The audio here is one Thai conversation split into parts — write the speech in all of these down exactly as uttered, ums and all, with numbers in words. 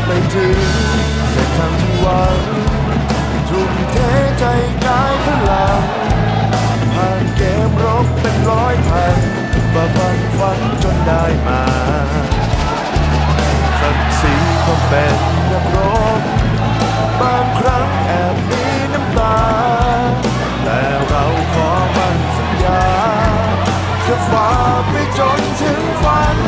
ไปถึงเส้นทางที่หวังทุ่มเทใจกายพลังผ่านเกมรบเป็นร้อยพันฝ่าฟันฝันจนได้มาศักดิ์ศรีความเป็นนักรบบางครั้งแอบมีน้ำตาแต่เราขอมั่นสัญญาจะฝ่าไปจนถึงฝัน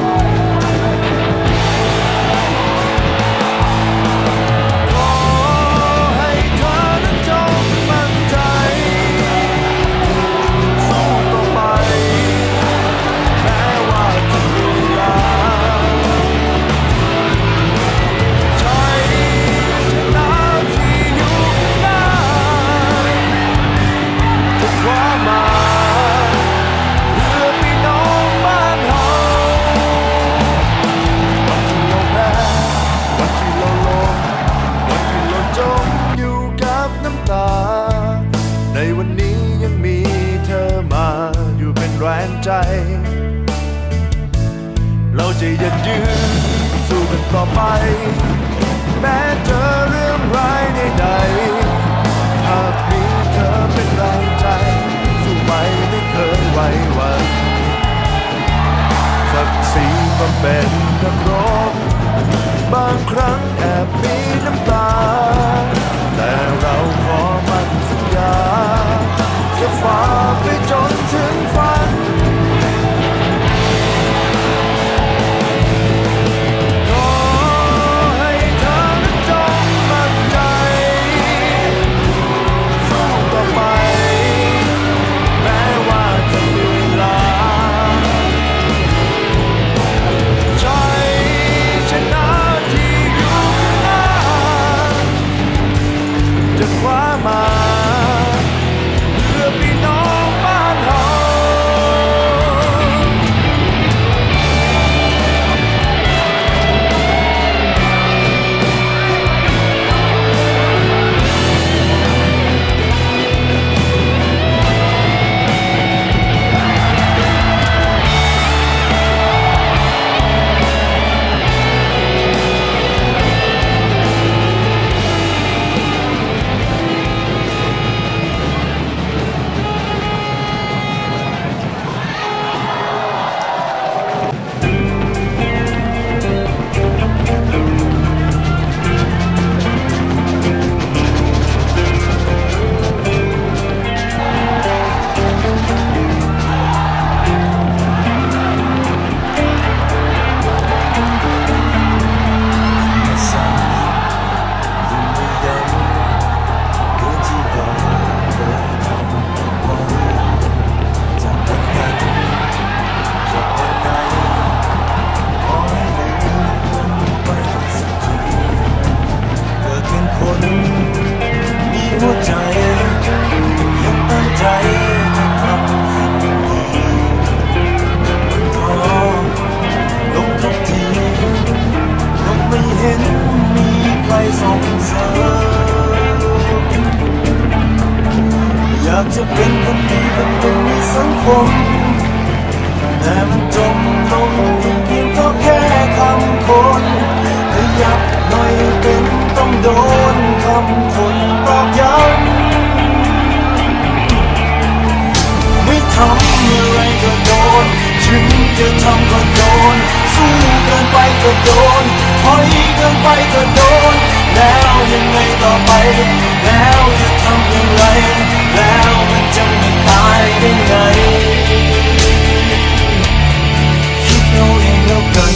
ในวันนี้ยังมีเธอมาอยู่เป็นแรงใจเราจะยืนยืนสู้กันต่อไปแม้เจอเรื่องร้ายใดๆหากมีเธอเป็นแรงใจสู้ไปไม่เคยไหวหวั่นศักดิ์ศรีความเป็นนักรบบางครั้งแอบมีน้ำตาแต่เราขอมั่นสัญญาจะฝ่าไปจนถึงฝันขอให้เธอนั้นจงมั่นใจสู้ต่อไปแม้ว่าจะเหนื่อยล้าใจชนะที่อยู่ข้างหน้าจะคว้ามาเพื่อพี่น้องบ้านเฮาอยากจะเป็นคนดีเป็นหนึ่งในสังคมแต่มันจมลงเพียงเพราะแค่คำคนขยับหน่อยเป็นต้องโดนคำคนปลอบย้ำไม่ทำอะไรก็โดนถึงจะทำก็โดนสู้เกินไปก็โดนถอยเกินไปก็โดนแล้วยังไงต่อไปแล้วจะทำอย่างไรแล้วมันจะไม่ตายได้ไงคิดเอาเองแล้วกัน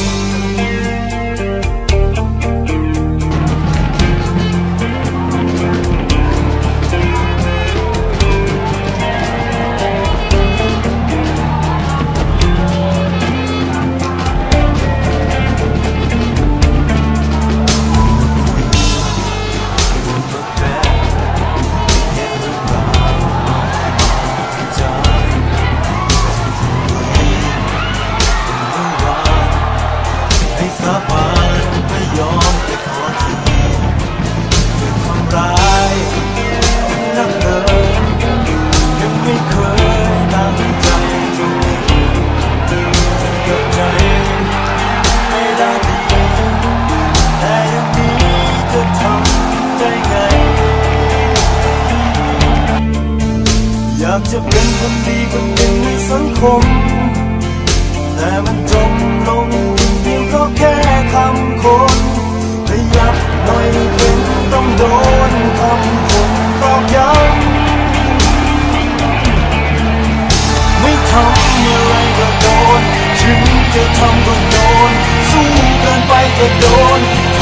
แต่ยังมี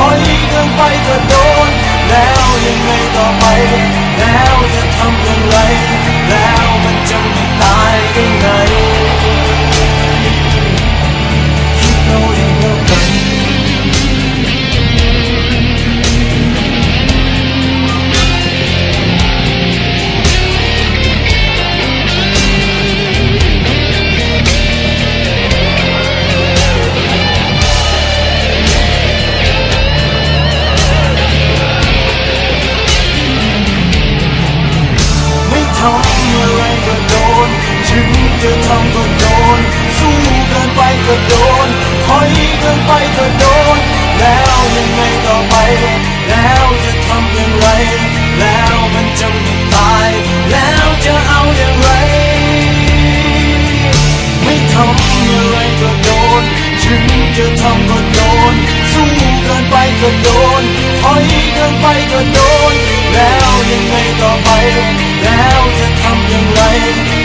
อยเกินไปก็โดนแล้วยังไงต่อไปแล้วจะทำอย่างไรแล้วมันจะไม่ตายได้ไงคิดเอาเองแล้วกันทำอะไรก็โดนถึงจะทำก็โดนสู้เกินไปก็โดนถอยเกินไปก็โดนแล้วยังไงต่อไปแล้วจะทำอย่างไรแล้วมันจะไม่ตายแล้วจะเอาอย่างไรไม่ทำอะไรก็โดนถึงจะทำก็โดนสู้เกินไปก็โดนถอยเกินไปก็โดนแล้วยังไงต่อไปแล้วจะทำอย่างไร